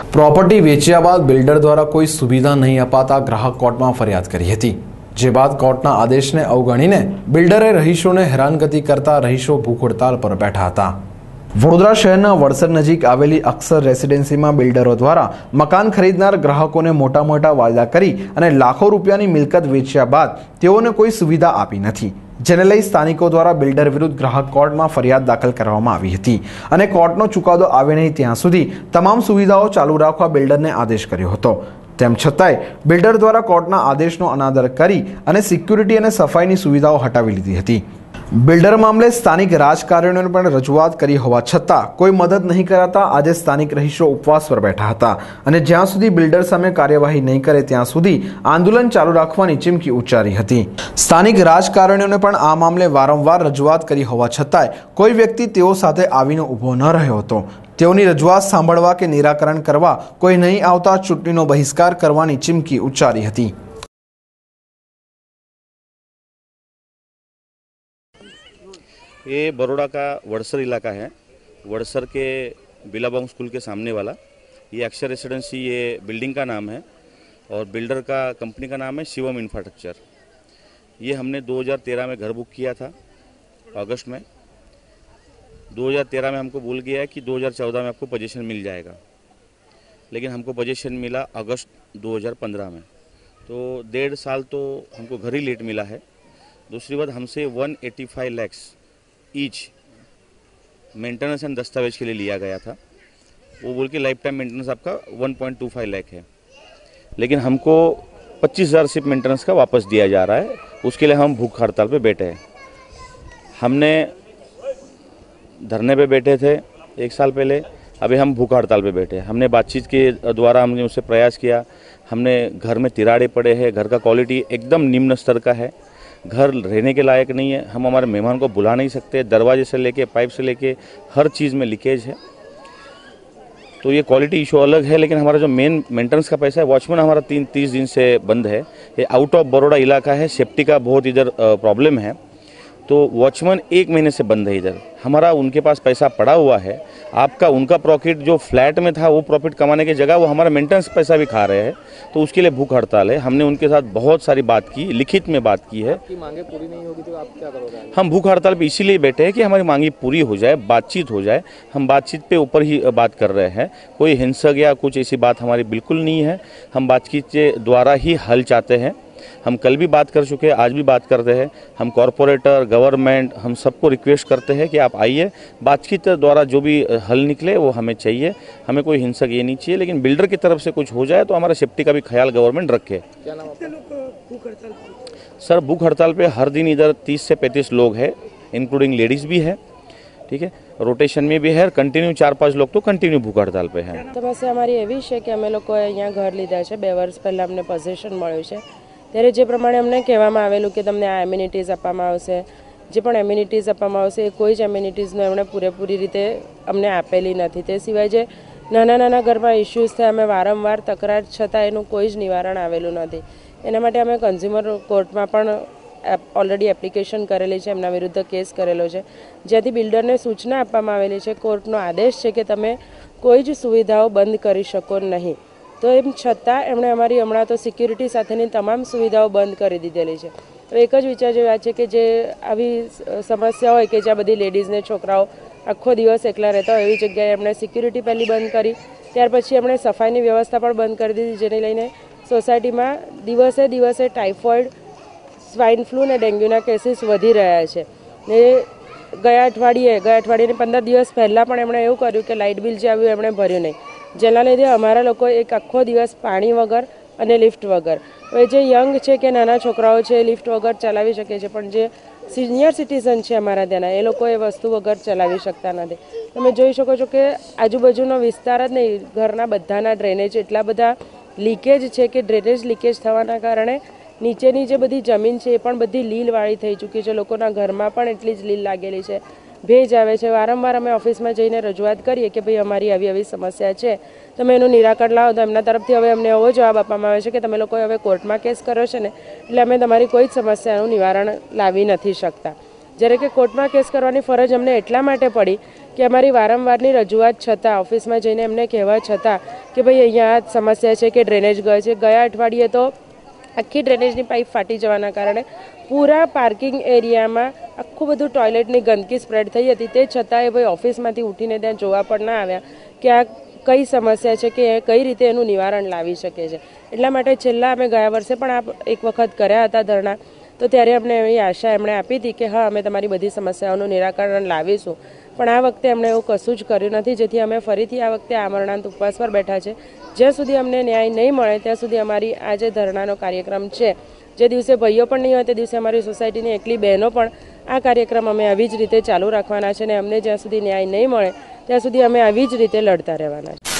Property વેચ્યા બાદ builder દ્વારા કોઈ સુવિધા નહીં અપાતા ગ્રાહક કોર્ટમાં ફરિયાદ કરી હતી, જે બાદ કોર્ટના આદેશને અવગણીને બિલ્ડરે રહીશોને હેરાનગતિ કરતા રહીશો ભૂખ હડતાલ પર બેઠા હતા। વડોદરા શહેરના વડસર નજીક આવેલી અક્ષર રેસિડેન્સીમાં બિલ્ડરો દ્વારા મકાન ખરીદનાર ગ્રાહકોને મોટા મોટા વાયદા કરી અને લાખો રૂપિયાની મિલકત વેચ્યા બાદ તેઓને કોઈ સુવિધા આપી નથી, જેને લઈ સ્થાનિકો દ્વારા બિલ્ડર વિરુદ્ધ ગ્રાહક કોર્ટમાં ફરિયાદ દાખલ કરવામાં આવી હતી અને કોર્ટનો ચુકાદો આવે નહીં ત્યાં સુધી તમામ સુવિધાઓ ચાલુ રાખવા બિલ્ડરને આદેશ કર્યો હતો। તેમ છતાંય બિલ્ડર દ્વારા કોર્ટના આદેશનો અનાદર કરી અને સિક્યુરિટી અને સફાઈની સુવિધાઓ હટાવી લીધી હતી। બિલ્ડર મામલે સ્થાનિક રાજકારણીઓને પણ રજૂઆત કરી હોવા છતાં કોઈ મદદ નહીં કરાતા આજે સ્થાનિક રહીશો ઉપવાસ પર બેઠા હતા અને જ્યાં સુધી બિલ્ડર સામે કાર્યવાહી નહીં કરે ત્યાં સુધી આંદોલન ચાલુ રાખવાની ચીમકી ઉચ્ચારી હતી। સ્થાનિક રાજકારણીઓને પણ આ મામલે વારંવાર રજૂઆત કરી હોવા છતાંય કોઈ વ્યક્તિ તેઓ સાથે આવીને ઊભો ન રહ્યો હતો। તેઓની રજૂઆત સાંભળવા કે નિરાકરણ કરવા કોઈ નહીં આવતા ચૂંટણીનો બહિષ્કાર કરવાની ચીમકી ઉચ્ચારી હતી। ये बड़ौदा का वड़सर इलाका है। वड़सर के बिलाबोंग स्कूल के सामने वाला ये अक्षर रेसिडेंसी, ये बिल्डिंग का नाम है और बिल्डर का कंपनी का नाम है शिवम इंफ्रास्ट्रक्चर। ये हमने 2013 में घर बुक किया था अगस्त में। 2013 में हमको बोल गया है कि 2014 में आपको पोजीशन मिल जाएगा, लेकिन हमको पोजीशन मिला अगस्त 2015 में, तो 1.5 साल तो हमको घर ही लेट मिला है। दूसरी बात, हमसे 185 लाख ईच मेंटेनेंस एंड दस्तावेज के लिए लिया गया था। वो बोल के लाइफ टाइम मेंटेनेंस आपका 1.25 लाख है, लेकिन हमको 25,000 सिर्फ मेंटेनेंस का वापस दिया जा रहा है। उसके लिए हम भूख हड़ताल पे बैठे हैं। हमने धरने पे बैठे थे 1 साल पहले, अभी हम भूख हड़ताल पे बैठे हैं। हमने बातचीत के द्वारा हमने उससे प्रयास किया। हमने घर में तिराड़े पड़े हैं, घर का क्वालिटी एकदम निम्न स्तर का है, घर रहने के लायक नहीं है। हम हमारे मेहमान को बुला नहीं सकते, दरवाजे से लेके पाइप से लेके हर चीज़ में लीकेज है, तो ये क्वालिटी इशू अलग है। लेकिन हमारा जो मेन मेंटेनेंस का पैसा है, वॉचमैन हमारा 30 दिन से बंद है। ये आउट ऑफ बड़ौदा इलाका है, सेफ्टी का बहुत इधर प्रॉब्लम है, तो वॉचमैन 1 महीने से बंद है इधर। हमारा उनके पास पैसा पड़ा हुआ है, आपका उनका प्रॉफिट जो फ्लैट में था वो प्रॉफिट कमाने की जगह वो हमारा मेंटेनेंस पैसा भी खा रहे हैं, तो उसके लिए भूख हड़ताल है। हमने उनके साथ बहुत सारी बात की, लिखित में बात की है। आपकी मांगे पूरी नहीं होगी तो आप क्या करोगे? हम भूख हड़ताल पे इसीलिए बैठे हैं कि हमारी मांगी पूरी हो जाए, बातचीत हो जाए। हम बातचीत पे ऊपर ही बात कर रहे हैं, कोई हिंसक या कुछ ऐसी बात हमारी बिल्कुल नहीं है। हम बातचीत के द्वारा ही हल चाहते हैं। हम कल भी बात कर चुके हैं, आज भी बात कर रहे हैं। हम कॉरपोरेटर, गवर्नमेंट, हम सबको रिक्वेस्ट करते हैं कि आप आइए, बातचीत द्वारा जो भी हल निकले वो हमें चाहिए। हमें कोई हिंसक ये नहीं चाहिए, लेकिन बिल्डर की तरफ से कुछ हो जाए तो हमारा सेफ्टी का भी ख्याल गवर्नमेंट रखे। क्या नाम आपका? सर, भूख हड़ताल पे हर दिन इधर 30 से 35 लोग हैं, इंक्लूडिंग लेडीज़ भी है, ठीक है, रोटेशन में भी है। कंटिन्यू 4-5 लोग तो कंटिन्यू भूख हड़ताल पे हैं। समस्या અમારી એવી છે કે અમે લોકોએ અહીંયા ઘર લીધા છે, 2 વર્ષ પહેલાં અમને પોઝેશન મળ્યું છે। ત્યારે જે પ્રમાણે અમને કહેવામાં આવેલું કે તમને આ એમ્યુનિટીઝ આપવામાં આવશે, જે પણ એમ્યુનિટીઝ આપવામાં આવશે એ કોઈ જ એમ્યુનિટીઝનો એમણે પૂરેપૂરી રીતે અમને આપેલી નથી। તે સિવાય જે નાના નાના ઘરમાં ઇસ્યુઝ થયા, અમે વારંવાર તકરાર છતાં એનું કોઈ જ નિવારણ આવેલું નથી। એના માટે અમે કન્ઝ્યુમર કોર્ટમાં પણ ઓલરેડી એપ્લિકેશન કરેલી છે, એમના વિરુદ્ધ કેસ કરેલો છે, જ્યાંથી બિલ્ડરને સૂચના આપવામાં આવેલી છે, કોર્ટનો આદેશ છે કે તમે કોઈ જ સુવિધાઓ બંધ કરી શકો નહીં। તો એમ છતાં એમણે અમારી હમણાં તો સિક્યુરિટી સાથેની તમામ સુવિધાઓ બંધ કરી દીધેલી છે। તો એક જ વિચાર જેવી વાત છે કે જે આવી સમસ્યા હોય કે જ્યાં બધી લેડીઝને છોકરાઓ આખો દિવસ એકલા રહેતા હોય એવી જગ્યાએ એમણે સિક્યુરિટી પહેલી બંધ કરી, ત્યાર પછી એમણે સફાઈની વ્યવસ્થા પણ બંધ કરી દીધી, જેને લઈને સોસાયટીમાં દિવસે દિવસે ટાઇફોઇડ, સ્વાઇન ફ્લૂ અને ડેન્ગ્યુના કેસીસ વધી રહ્યા છે। ને ગયા અઠવાડિયે 15 દિવસ પહેલાં પણ એમણે એવું કર્યું કે લાઇટ બિલ જે આવ્યું એમણે ભર્યું નહીં, જેના લીધે અમારા લોકો એક આખો દિવસ પાણી વગર અને લિફ્ટ વગર। હવે જે યંગ છે કે નાના છોકરાઓ છે લિફ્ટ વગર ચલાવી શકે છે, પણ જે સિનિયર સિટીઝન છે અમારા ત્યાંના એ લોકો એ વસ્તુ વગર ચલાવી શકતા નથી। તમે જોઈ શકો છો કે આજુબાજુનો વિસ્તાર જ નહીં, ઘરના બધાના ડ્રેનેજ એટલા બધા લીકેજ છે કે ડ્રેનેજ લીકેજ થવાના કારણે નીચેની જે બધી જમીન છે એ પણ બધી લીલવાળી થઈ ચૂકી છે। લોકોના ઘરમાં પણ એટલી જ લીલ લાગેલી છે, ભેજ આવે છે। વારંવાર અમે ઓફિસમાં જઈને રજૂઆત કરીએ કે ભાઈ અમારી આવી સમસ્યા છે, તમે એનું નિરાકરણ લાવો, તો એમના તરફથી હવે અમને એવો જવાબ આપવામાં આવે છે કે તમે લોકોએ હવે કોર્ટમાં કેસ કર્યો છે ને એટલે અમે તમારી કોઈ જ સમસ્યાનું નિવારણ લાવી નથી શકતા। જ્યારે કે કોર્ટમાં કેસ કરવાની ફરજ અમને એટલા માટે પડી કે કે અમારી વારંવારની રજૂઆત છતાં ઓફિસમાં જઈને એમને કહેવા છતાં કે ભાઈ અહીંયા આ સમસ્યા છે કે ડ્રેનેજ ગયો છે. ગયા અઠવાડિયે તો આખી ડ્રેનેજની પાઇપ ફાટી જવાના કારણે પૂરા પાર્કિંગ એરિયામાં આખું બધું ટોયલેટની ગંદકી સ્પ્રેડ થઈ હતી. તે છતાં એ ભાઈ ઓફિસમાંથી ઉઠીને ત્યાં જોવા પણ ના આવ્યા કે આ કઈ સમસ્યા છે કે કઈ રીતે એનું નિવારણ લાવી શકે છે. એટલા માટે છેલ્લા અમે ગયા વર્ષે પણ આ એક વખત કર્યા હતા ધરણા, તો ત્યારે અમને એવી આશા એમણે આપી હતી કે હા અમે તમારી બધી સમસ્યાઓનું નિરાકરણ લાવીશું. પણ આ વખતે એમણે એવું કશું જ કર્યું નથી, જેથી અમે ફરીથી આ વખતે આમરણાંત ઉપવાસ પર બેઠા છે. જ્યાં સુધી અમને ન્યાય નહીં મળે ત્યાં સુધી અમારી આ જે ધરણાનો કાર્યક્રમ છે, જે દિવસે ભાઈઓ પણ નહીં હોય તે દિવસે અમારી સોસાયટીની એકલી બહેનો પણ આ કાર્યક્રમ અમે આવી જ રીતે ચાલુ રાખવાના છે અને અમને જ્યાં સુધી ન્યાય નહીં મળે ત્યાં સુધી અમે આવી જ રીતે લડતા રહેવાના છે.